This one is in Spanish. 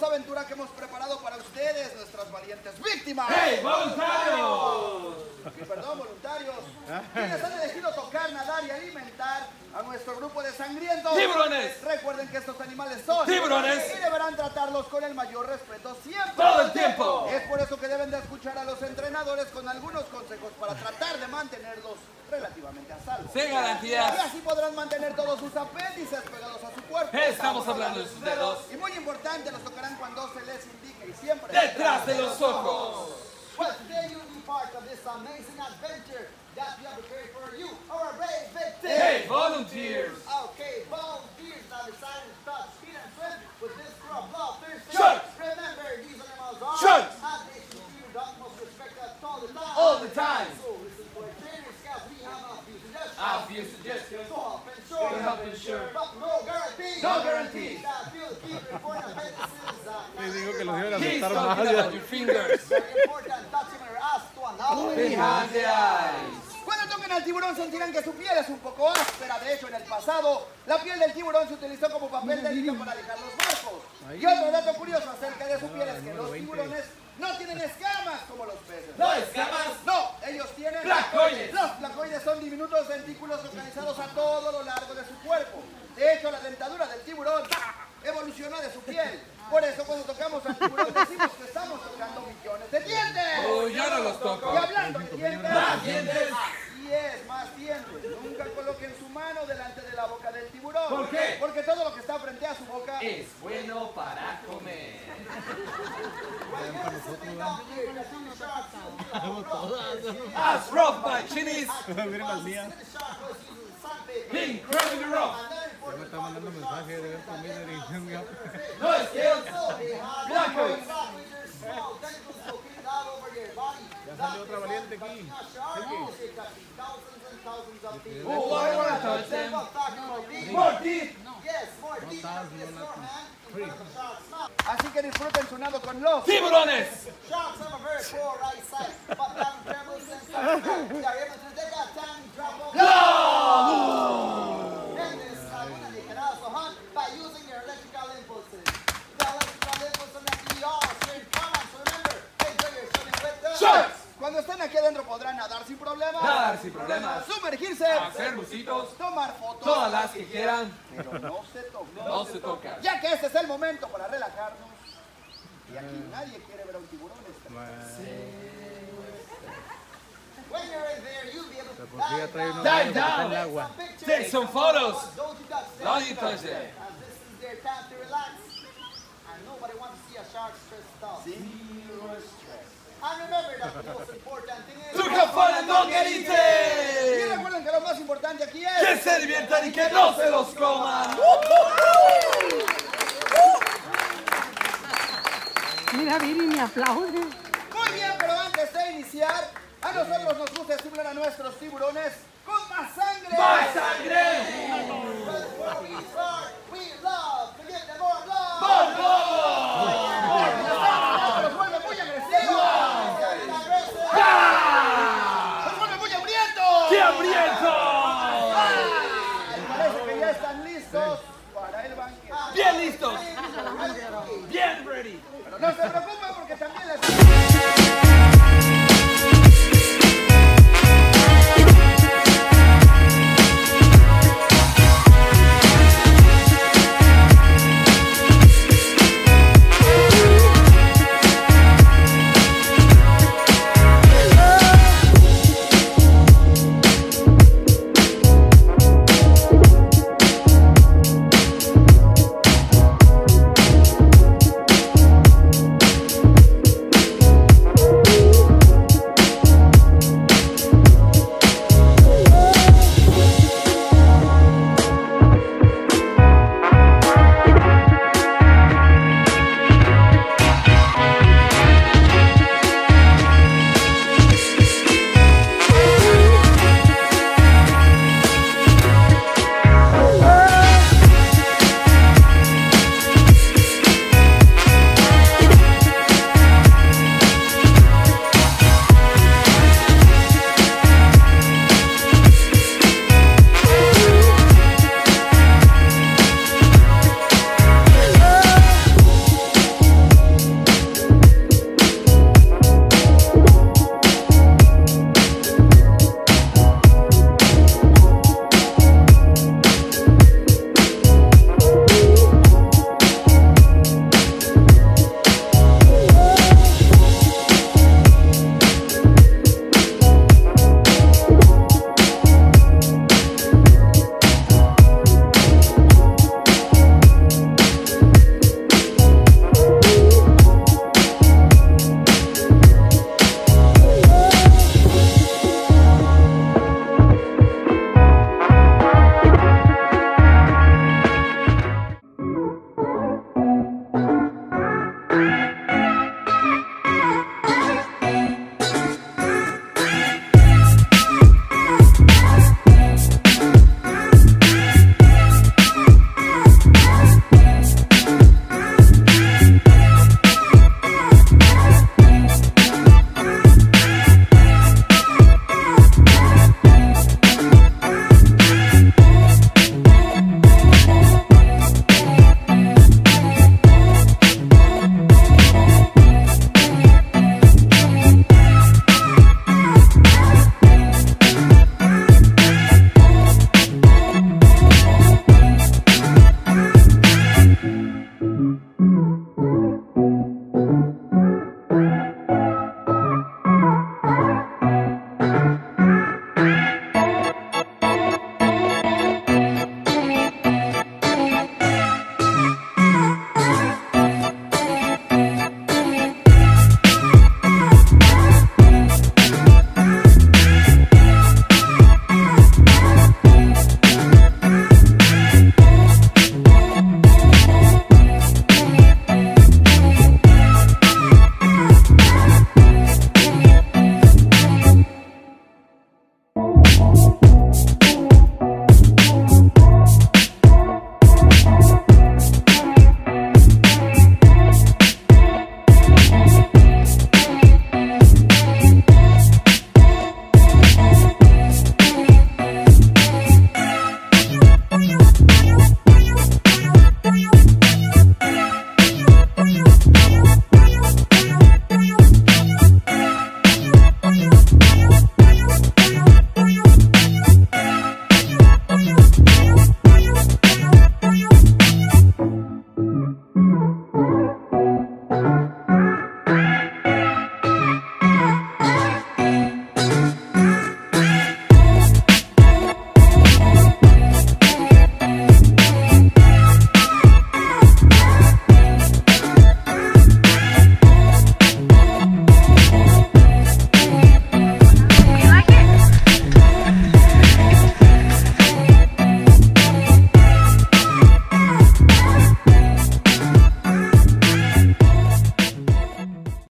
hermosa aventura que hemos preparado para ustedes, nuestras valientes víctimas. ¡Hey, voluntarios! Y perdón, voluntarios, quienes han elegido tocar, nadar y alimentar a nuestro grupo de sangrientos. ¡Tiburones! Recuerden que estos animales son ¡Tiburones! y deberán tratarlos con el mayor respeto siempre. ¡Todo el tiempo! Es por eso que deben de escuchar a los entrenadores con algunos consejos para tratar de mantenerlos relativamente a salvo. ¡Sin garantías! Y así podrán mantener todos sus apéndices pegados a su cuerpo. Estamos hablando de sus dedos. Y muy importante, los tocarán cuando se les indique y siempre ¡Detrás de los ojos! Well, today you'll be part of this amazing adventure that we have prepared for you, our brave victims. ¡Hey, volunteers! Okay, volunteers now decided to start speed and swim with this crew of bloodthirsty. Sharks! Remember, these animals are Sharks! and they should be with utmost respect at all the time. All the time. So listen to our trainers, scouts, we have a few suggestions. A few suggestions. To help ensure. To help ensure. But no guarantees. No guarantees. That you'll keep reporting appendices. Les digo que los iban a He's aceptar talking más. about your fingers. Very important documentary as to another. Behind the eyes. Cuando toquen al tiburón sentirán que su piel es un poco áspera. De hecho, en el pasado, la piel del tiburón se utilizó como papel de liga para lijar los barcos. Y otro dato curioso acerca de su piel es que los tiburones no tienen escamas como los peces. ¿No escamas? No, ellos tienen ¡Placoides! Los placoides son diminutos dentículos localizados a todo lo largo de su cuerpo. De hecho, la dentadura del tiburón evolucionó de su piel. Por eso cuando tocamos al tiburón decimos que estamos tocando millones de dientes. Oh, yo no los toco. Y hablando de dientes, ¡Más dientes! así es, más dientes. Nunca coloquen su mano delante de la boca del tiburón. ¿Por qué? Porque todo lo que está frente a su boca Es bueno para comer. As rough by Chinese, Miren al día. being incredibly rough. Ya me está mandando mensaje de ver comida y No skills. Blackcoats. ya salió otra valiente aquí. Oh, I want to touch them. More teeth. Yes, more deep. Así que disfruten su nado con los ¡Tiburones! Sharks have a very poor eyesight, but they have terrible sense of smell. They are able to detect a tiny drop of in this laguna. They can also hunt by using their electrical impulses. The electrical impulses that we all share in common. So remember, enjoy your swimming with them. ¡Sharks! Cuando estén aquí adentro podrán nadar sin problemas, Nadar sin problemas. sumergirse, Hacer bucitos. tomar fotos, Todas las que quieran. pero no se toquen. No se toca. Ya que este es el momento para relajarnos. Y aquí nadie quiere ver a un tiburón. When you're in there, you'll be able to Por si ya trae una Dive botella que está en down. el agua. Take some photos. Don't you touch them. Don't you touch them. As this is their time to relax. And nobody wants to see a shark stressed out. And remember that the most important thing is To have fun and don't get Y eaten. recuerden que lo más importante aquí Que es se diviertan y que no se los coman. Mira, Viri, me aplaude. muy bien, pero antes de iniciar, a nosotros nos gusta estimular a nuestros tiburones con más sangre. ¡Más sangre! before we start, we love to give them more blood. ¡Por favor! Los vuelve muy agresivos. Los vuelve muy hambrientos. ¡Qué hambriento! Parece que ya están listos para el banquete. Bien listos. Bien ready. Pero no se preocupen.